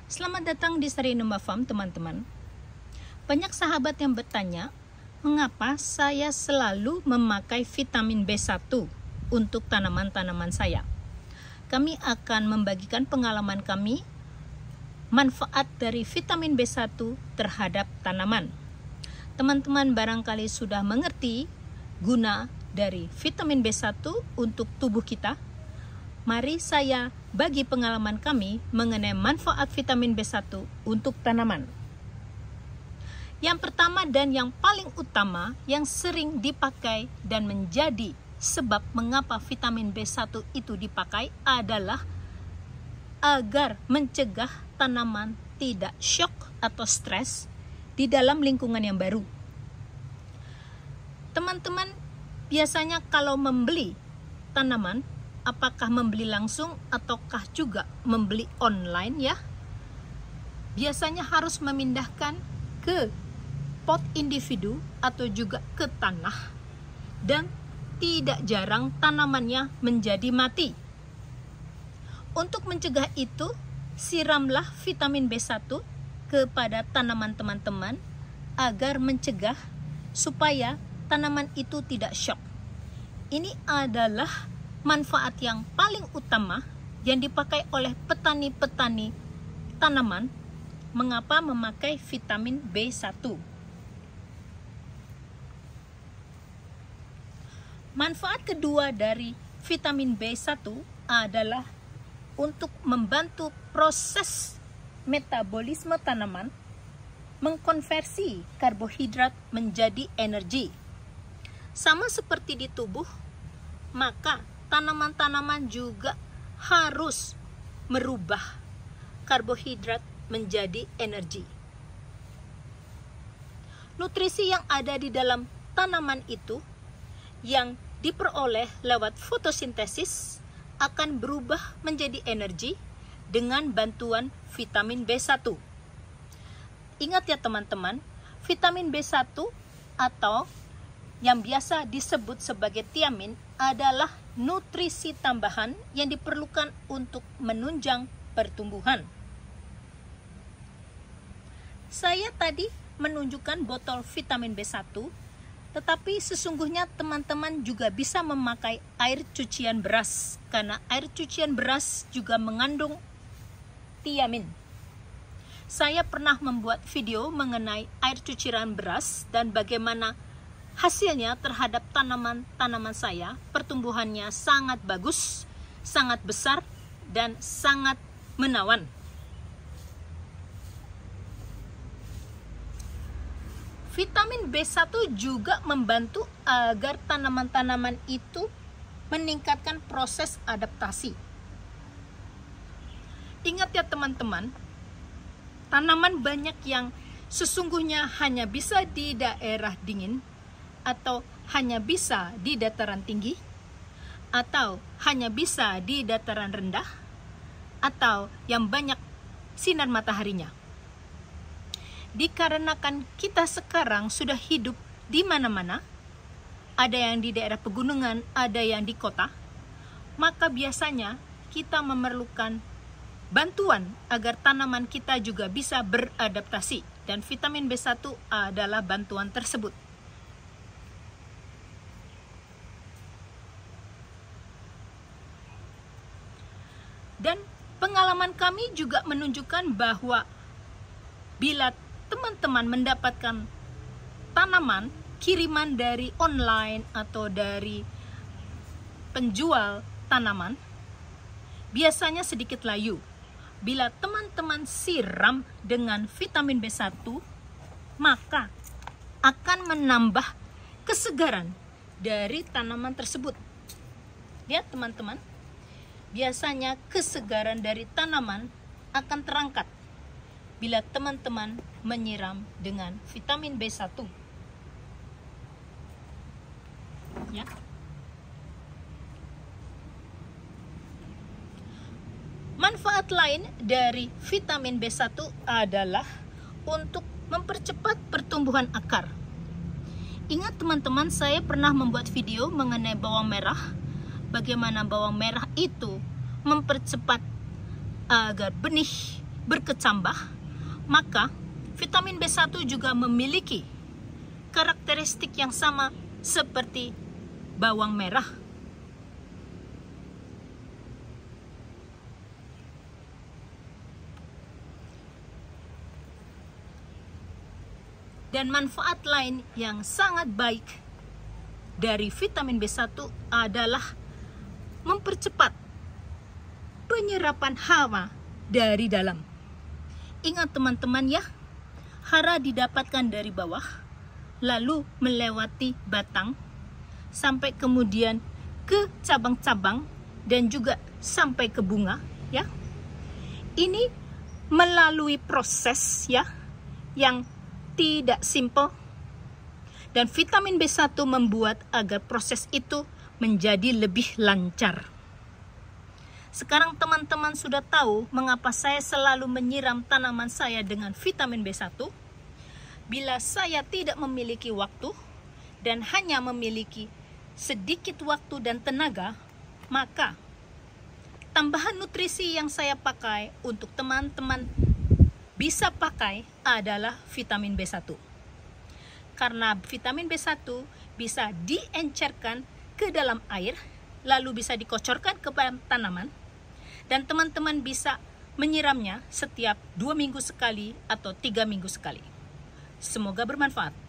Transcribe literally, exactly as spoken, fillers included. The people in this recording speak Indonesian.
Selamat datang di Sarinumba Farm, teman-teman. Banyak sahabat yang bertanya, mengapa saya selalu memakai vitamin B satu untuk tanaman-tanaman saya? Kami akan membagikan pengalaman kami, manfaat dari vitamin B satu terhadap tanaman. Teman-teman barangkali sudah mengerti guna dari vitamin B satu untuk tubuh kita. Mari saya bagi pengalaman kami mengenai manfaat vitamin B satu untuk tanaman. Yang pertama dan yang paling utama yang sering dipakai dan menjadi sebab mengapa vitamin B satu itu dipakai adalah agar mencegah tanaman tidak shock atau stres di dalam lingkungan yang baru. Teman-teman biasanya kalau membeli tanaman, apakah membeli langsung ataukah juga membeli online ya? Biasanya harus memindahkan ke pot individu atau juga ke tanah, dan tidak jarang tanamannya menjadi mati. Untuk mencegah itu, siramlah vitamin B satu kepada tanaman teman-teman agar mencegah supaya tanaman itu tidak shock. Ini adalah manfaat yang paling utama yang dipakai oleh petani-petani tanaman. Mengapa memakai vitamin B satu? Manfaat kedua dari vitamin B satu adalah untuk membantu proses metabolisme tanaman mengkonversi karbohidrat menjadi energi. Sama seperti di tubuh, maka tanaman-tanaman juga harus merubah karbohidrat menjadi energi. Nutrisi yang ada di dalam tanaman itu yang diperoleh lewat fotosintesis akan berubah menjadi energi dengan bantuan vitamin B satu. Ingat ya teman-teman, vitamin B satu atau yang biasa disebut sebagai tiamin adalah nutrisi tambahan yang diperlukan untuk menunjang pertumbuhan. Saya tadi menunjukkan botol vitamin B satu, tetapi sesungguhnya teman-teman juga bisa memakai air cucian beras, karena air cucian beras juga mengandung tiamin. Saya pernah membuat video mengenai air cucian beras dan bagaimana hasilnya terhadap tanaman-tanaman saya. Pertumbuhannya sangat bagus, sangat besar, dan sangat menawan. Vitamin B satu juga membantu agar tanaman-tanaman itu meningkatkan proses adaptasi. Ingat ya teman-teman, tanaman banyak yang sesungguhnya hanya bisa di daerah dingin, atau hanya bisa di dataran tinggi, atau hanya bisa di dataran rendah, atau yang banyak sinar mataharinya. Dikarenakan kita sekarang sudah hidup di mana-mana, ada yang di daerah pegunungan, ada yang di kota, maka biasanya kita memerlukan bantuan agar tanaman kita juga bisa beradaptasi, dan vitamin B satu adalah bantuan tersebut. Dan pengalaman kami juga menunjukkan bahwa bila teman-teman mendapatkan tanaman kiriman dari online atau dari penjual tanaman, biasanya sedikit layu. Bila teman-teman siram dengan vitamin B satu, maka akan menambah kesegaran dari tanaman tersebut. Lihat teman-teman, biasanya kesegaran dari tanaman akan terangkat bila teman-teman menyiram dengan vitamin B satu. Ya. Manfaat lain dari vitamin B satu adalah untuk mempercepat pertumbuhan akar. Ingat teman-teman, saya pernah membuat video mengenai bawang merah, bagaimana bawang merah itu mempercepat agar benih berkecambah, maka vitamin B satu juga memiliki karakteristik yang sama seperti bawang merah. Dan manfaat lain yang sangat baik dari vitamin B satu adalah mempercepat penyerapan hara dari dalam. Ingat teman-teman ya, hara didapatkan dari bawah, lalu melewati batang, sampai kemudian ke cabang-cabang, dan juga sampai ke bunga ya. Ini melalui proses ya, yang tidak simple, dan vitamin B satu membuat agar proses itu menjadi lebih lancar. Sekarang teman-teman sudah tahu mengapa saya selalu menyiram tanaman saya dengan vitamin B satu. Bila saya tidak memiliki waktu dan hanya memiliki sedikit waktu dan tenaga, maka tambahan nutrisi yang saya pakai untuk teman-teman bisa pakai adalah vitamin B satu. Karena vitamin B satu bisa diencerkan ke dalam air, lalu bisa dikocorkan ke tanaman, dan teman-teman bisa menyiramnya setiap dua minggu sekali atau tiga minggu sekali. Semoga bermanfaat.